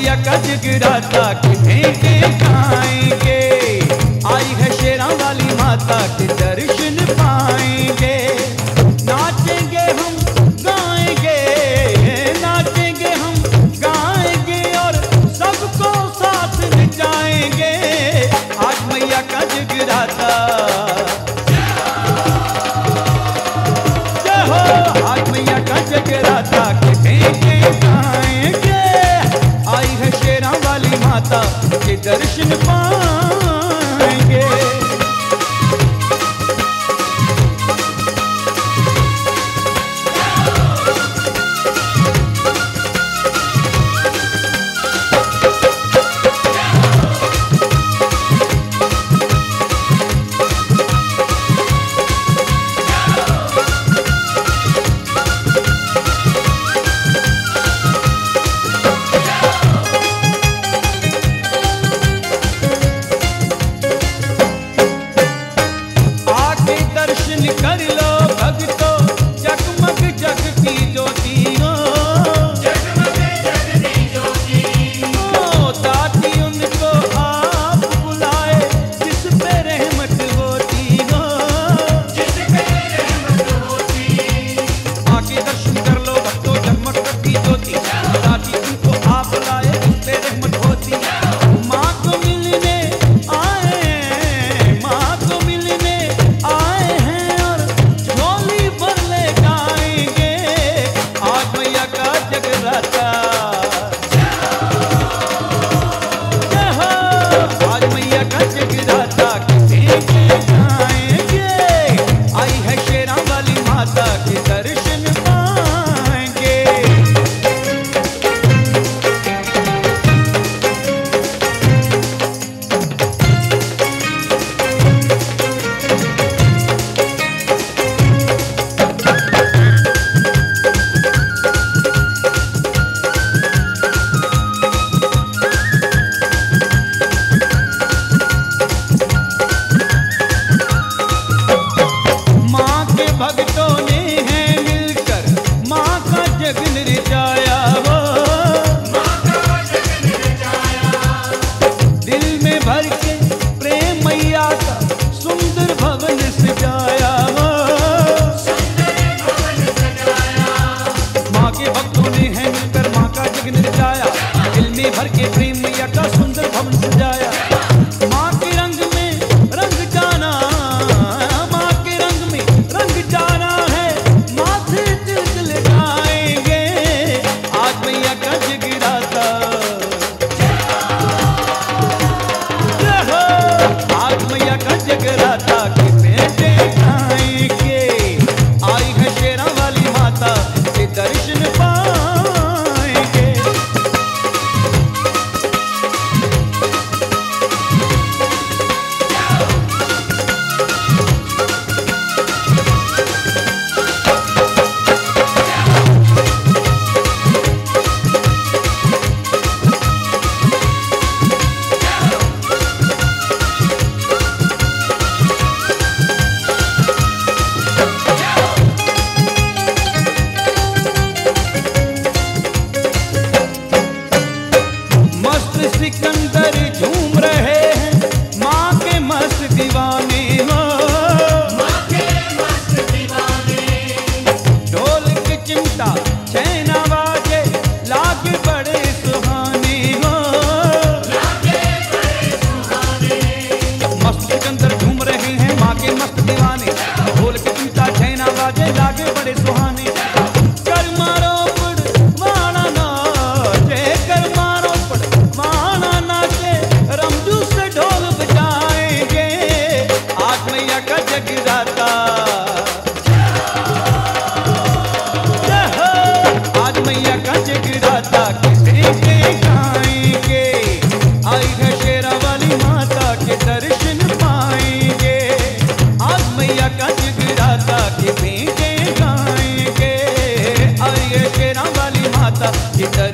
मैया का जगराता के भेंटे गाएंगे, आई है शेरा वाली माता के दर्शन पाएंगे। नाचेंगे हम गाएंगे, नाचेंगे हम गाएंगे और सबको साथ नचाएंगे। आज मैया का जगराता, जय हो। आज मैया का जगराता के भेंटे गाएंगे, आई है शेरा वाली माता के दर्शन पाएंगे। कर लो भक्तो जगमग जग की ज्योति हो, जगमग जग की ज्योति हो। ताकि उनको आप बुलाए जिस पे रहमत होती हो, जिस पे रहमत होती। आके दर्शन कर लो भक्तो जगमग जग की ज्योति, ताकि उनको आप बुलाए जिस पे रहमत होती। माँ को मिलने आए, माँ को मिलने आए हैं, जगराता। आज मैया का जगराता के भेंटे गाएंगे, आई है शेरा वाली माता के दर्शन पाएंगे। भक्तों ने है मिलकर माँ का जग नचाया हो, माँ का जग नचाया। दिल में भर के प्रेम मैया का सुंदर भवन सजाया हो, सुंदर भवन सजाया। माँ के भक्तों ने है मिलकर माँ का जग नचाया, दिल में भर के प्रेम मैया का सुंदर भवन सजाया। माँ के रंग में रंग जाना, माँ के रंग में रंग जाना है, माथे तिलक लगाएंगे। आज मैया का जगराता, आज मैया का जगराता के भेंटे गाएंगे, आई है शेरा वाली माता के दर्शन पाएंगे। सिकंदर झूम रहे हैं माँ के मस्त दीवाने हो, माँ के मस्त दीवाने। ढोल की चिमटा छैना बाजे लागे बड़े सुहाने हो, लागे बड़े सुहाने। मस्त सिकंदर झूम रहे हैं माँ के मस्त दीवाने, ढोल की चिमटा छैना बाजे लागे बड़े सुहाने। कर मारो पड़ माना नाचे, कर मारो पड़ माना नाचे, रमजू से ढोल बजाएंगे। आज मैया का जगराता, आज मैया का जगराता के भेंटे गाएंगे, आई है शेरा वाली माता के दर्शन पाएंगे। आज मैया का जगराता के भेंटे गाएंगे, आई है शेरा वाली माता के दर्शन